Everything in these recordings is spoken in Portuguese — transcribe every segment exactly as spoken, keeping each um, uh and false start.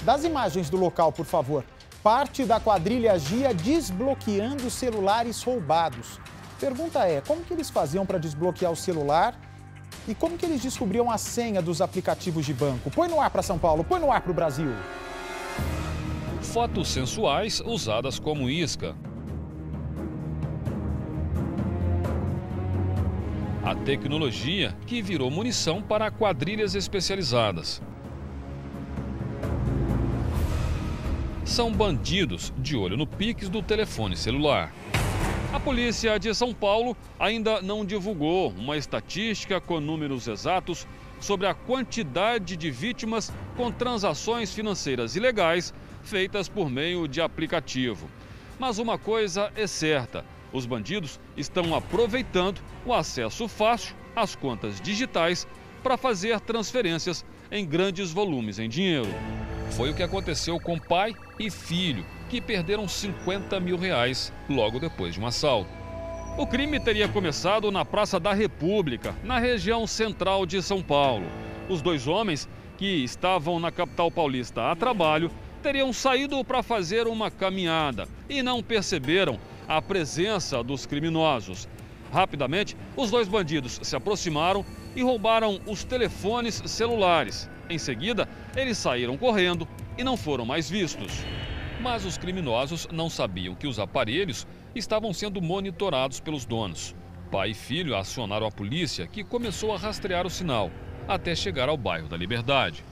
Das imagens do local, por favor. Parte da quadrilha agia desbloqueando celulares roubados. Pergunta é, como que eles faziam para desbloquear o celular e como que eles descobriam a senha dos aplicativos de banco? Põe no ar para São Paulo, põe no ar para o Brasil. Fotos sensuais usadas como isca. A tecnologia que virou munição para quadrilhas especializadas. São bandidos de olho no Pix do telefone celular. A polícia de São Paulo ainda não divulgou uma estatística com números exatos sobre a quantidade de vítimas com transações financeiras ilegais feitas por meio de aplicativo. Mas uma coisa é certa, os bandidos estão aproveitando o acesso fácil às contas digitais para fazer transferências em grandes volumes em dinheiro. Foi o que aconteceu com pai e filho, que perderam cinquenta mil reais logo depois de um assalto. O crime teria começado na Praça da República, na região central de São Paulo. Os dois homens, que estavam na capital paulista a trabalho, teriam saído para fazer uma caminhada e não perceberam a presença dos criminosos. Rapidamente, os dois bandidos se aproximaram e roubaram os telefones celulares. Em seguida, eles saíram correndo e não foram mais vistos. Mas os criminosos não sabiam que os aparelhos estavam sendo monitorados pelos donos. Pai e filho acionaram a polícia, que começou a rastrear o sinal, até chegar ao bairro da Liberdade.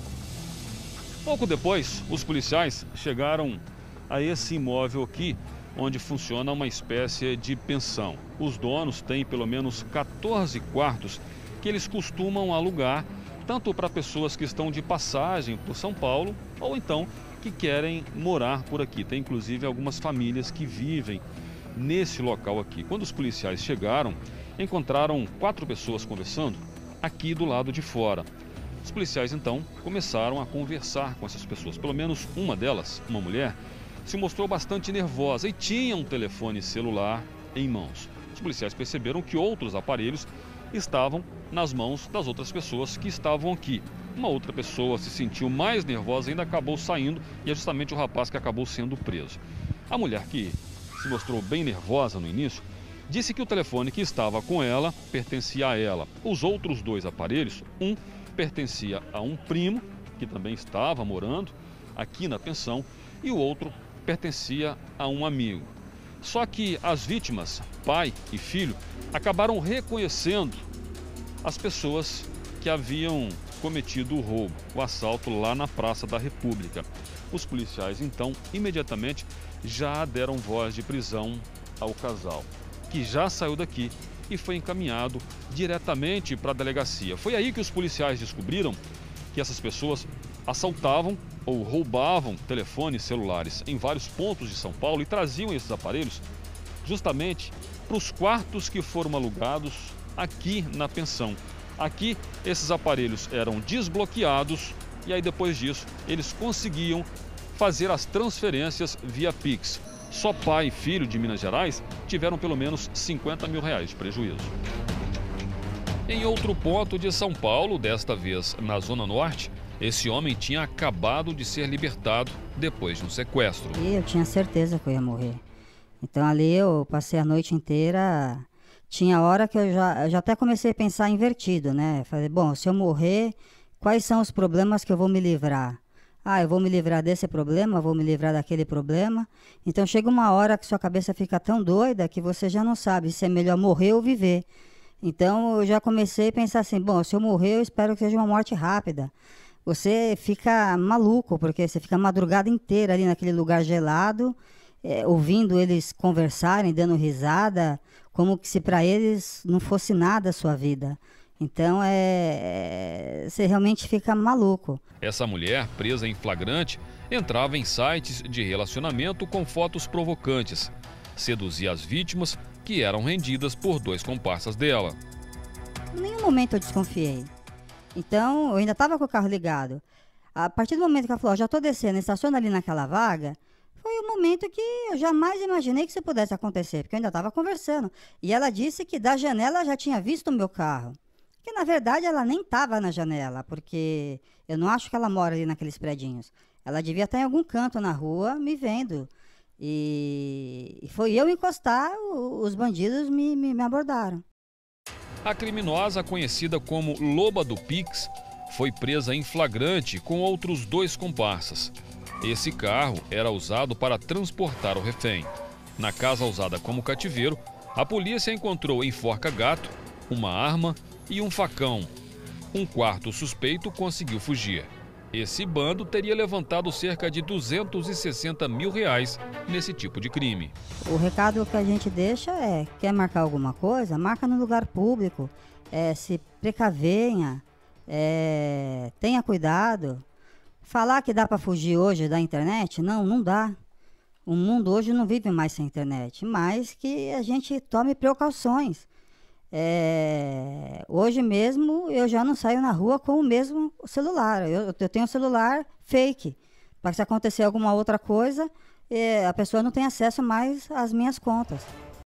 Pouco depois, os policiais chegaram a esse imóvel aqui, onde funciona uma espécie de pensão. Os donos têm pelo menos quatorze quartos que eles costumam alugar, tanto para pessoas que estão de passagem por São Paulo ou então que querem morar por aqui. Tem inclusive algumas famílias que vivem nesse local aqui. Quando os policiais chegaram, encontraram quatro pessoas conversando aqui do lado de fora. Os policiais então começaram a conversar com essas pessoas. Pelo menos uma delas, uma mulher, se mostrou bastante nervosa e tinha um telefone celular em mãos. Os policiais perceberam que outros aparelhos estavam nas mãos das outras pessoas que estavam aqui. Uma outra pessoa se sentiu mais nervosa e ainda acabou saindo, e é justamente o rapaz que acabou sendo preso. A mulher, que se mostrou bem nervosa no início, disse que o telefone que estava com ela pertencia a ela. Os outros dois aparelhos, um pertencia a um primo, que também estava morando aqui na pensão, e o outro pertencia a um amigo. Só que as vítimas, pai e filho, acabaram reconhecendo as pessoas que haviam cometido o roubo, o assalto lá na Praça da República. Os policiais, então, imediatamente já deram voz de prisão ao casal, que já saiu daqui e foi encaminhado diretamente para a delegacia. Foi aí que os policiais descobriram que essas pessoas assaltavam ou roubavam telefones celulares em vários pontos de São Paulo e traziam esses aparelhos justamente para os quartos que foram alugados aqui na pensão. Aqui, esses aparelhos eram desbloqueados e aí depois disso eles conseguiam fazer as transferências via Pix. Só pai e filho de Minas Gerais tiveram pelo menos cinquenta mil reais de prejuízo. Em outro ponto de São Paulo, desta vez na Zona Norte, esse homem tinha acabado de ser libertado depois de um sequestro. E eu tinha certeza que eu ia morrer. Então ali eu passei a noite inteira. Tinha hora que eu já, eu já até comecei a pensar invertido, né? Falei, bom, se eu morrer, quais são os problemas que eu vou me livrar? Ah, eu vou me livrar desse problema, vou me livrar daquele problema. Então chega uma hora que sua cabeça fica tão doida que você já não sabe se é melhor morrer ou viver. Então eu já comecei a pensar assim, bom, se eu morrer eu espero que seja uma morte rápida. Você fica maluco, porque você fica a madrugada inteira ali naquele lugar gelado, é, ouvindo eles conversarem, dando risada, como que se para eles não fosse nada a sua vida. Então, é, é, você realmente fica maluco. Essa mulher, presa em flagrante, entrava em sites de relacionamento com fotos provocantes. Seduzia as vítimas, que eram rendidas por dois comparsas dela. Em nenhum momento eu desconfiei. Então, eu ainda estava com o carro ligado. A partir do momento que ela falou, já estou descendo, estaciona ali naquela vaga, foi o momento que eu jamais imaginei que isso pudesse acontecer, porque eu ainda estava conversando. E ela disse que da janela já tinha visto o meu carro. Que na verdade ela nem estava na janela, porque eu não acho que ela mora ali naqueles predinhos. Ela devia estar em algum canto na rua me vendo. E foi eu encostar, os bandidos me, me, me abordaram. A criminosa, conhecida como Loba do Pix, foi presa em flagrante com outros dois comparsas. Esse carro era usado para transportar o refém. Na casa usada como cativeiro, a polícia encontrou enforca-gato, uma arma e um facão. Um quarto suspeito conseguiu fugir. Esse bando teria levantado cerca de duzentos e sessenta mil reais nesse tipo de crime. O recado que a gente deixa é, quer marcar alguma coisa, marca no lugar público, é, se precavenha, é, tenha cuidado. Falar que dá para fugir hoje da internet, não, não dá. O mundo hoje não vive mais sem internet, mas que a gente tome precauções. É, hoje mesmo eu já não saio na rua com o mesmo celular. Eu, eu tenho um celular fake, para que se acontecer alguma outra coisa, é, a pessoa não tem acesso mais às minhas contas.